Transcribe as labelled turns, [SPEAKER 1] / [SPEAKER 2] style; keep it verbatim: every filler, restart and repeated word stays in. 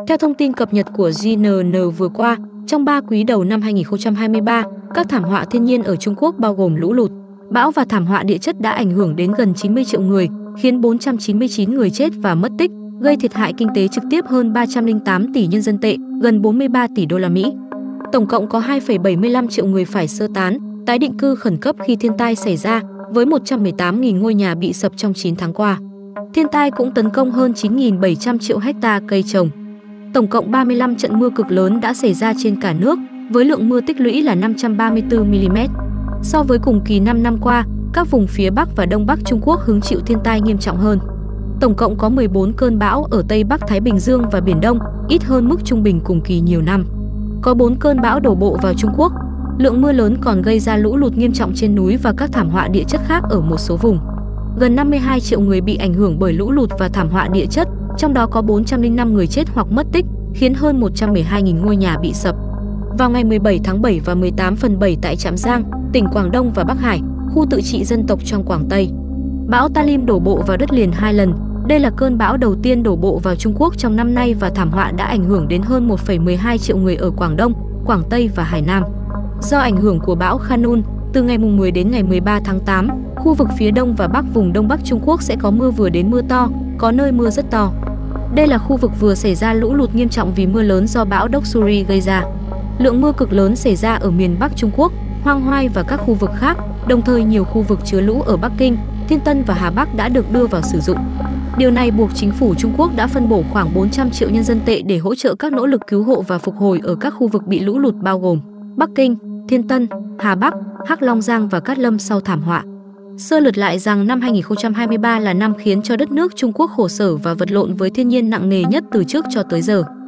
[SPEAKER 1] Theo thông tin cập nhật của G N N vừa qua, trong ba quý đầu năm hai nghìn không trăm hai mươi ba, các thảm họa thiên nhiên ở Trung Quốc bao gồm lũ lụt, bão và thảm họa địa chất đã ảnh hưởng đến gần chín mươi triệu người, khiến bốn trăm chín mươi chín người chết và mất tích, gây thiệt hại kinh tế trực tiếp hơn ba trăm lẻ tám tỷ nhân dân tệ, gần bốn mươi ba tỷ đô la Mỹ. Tổng cộng có hai phẩy bảy mươi lăm triệu người phải sơ tán, tái định cư khẩn cấp khi thiên tai xảy ra, với một trăm mười tám nghìn ngôi nhà bị sập trong chín tháng qua. Thiên tai cũng tấn công hơn chín nghìn bảy trăm triệu hecta cây trồng. Tổng cộng ba mươi lăm trận mưa cực lớn đã xảy ra trên cả nước, với lượng mưa tích lũy là năm trăm ba mươi tư mi li mét. So với cùng kỳ năm năm qua, các vùng phía Bắc và Đông Bắc Trung Quốc hứng chịu thiên tai nghiêm trọng hơn. Tổng cộng có mười bốn cơn bão ở Tây Bắc Thái Bình Dương và Biển Đông, ít hơn mức trung bình cùng kỳ nhiều năm. Có bốn cơn bão đổ bộ vào Trung Quốc. Lượng mưa lớn còn gây ra lũ lụt nghiêm trọng trên núi và các thảm họa địa chất khác ở một số vùng. Gần năm mươi hai triệu người bị ảnh hưởng bởi lũ lụt và thảm họa địa chất, trong đó có bốn trăm lẻ năm người chết hoặc mất tích, khiến hơn một trăm mười hai nghìn ngôi nhà bị sập. Vào ngày mười bảy tháng bảy và mười tám phần bảy tại Trạm Giang, tỉnh Quảng Đông và Bắc Hải, khu tự trị dân tộc trong Quảng Tây, bão Talim đổ bộ vào đất liền hai lần. Đây là cơn bão đầu tiên đổ bộ vào Trung Quốc trong năm nay và thảm họa đã ảnh hưởng đến hơn một phẩy mười hai triệu người ở Quảng Đông, Quảng Tây và Hải Nam. Do ảnh hưởng của bão Khanun, từ ngày mười đến ngày mười ba tháng tám, khu vực phía Đông và Bắc vùng Đông Bắc Trung Quốc sẽ có mưa vừa đến mưa to, có nơi mưa rất to. Đây là khu vực vừa xảy ra lũ lụt nghiêm trọng vì mưa lớn do bão Doksuri gây ra. Lượng mưa cực lớn xảy ra ở miền Bắc Trung Quốc, Hoang Hoai và các khu vực khác, đồng thời nhiều khu vực chứa lũ ở Bắc Kinh, Thiên Tân và Hà Bắc đã được đưa vào sử dụng. Điều này buộc chính phủ Trung Quốc đã phân bổ khoảng bốn trăm triệu nhân dân tệ để hỗ trợ các nỗ lực cứu hộ và phục hồi ở các khu vực bị lũ lụt bao gồm Bắc Kinh, Thiên Tân, Hà Bắc, Hắc Long Giang và Cát Lâm sau thảm họa. Sơ lược lại rằng năm hai nghìn không trăm hai mươi ba là năm khiến cho đất nước Trung Quốc khổ sở và vật lộn với thiên nhiên nặng nề nhất từ trước cho tới giờ.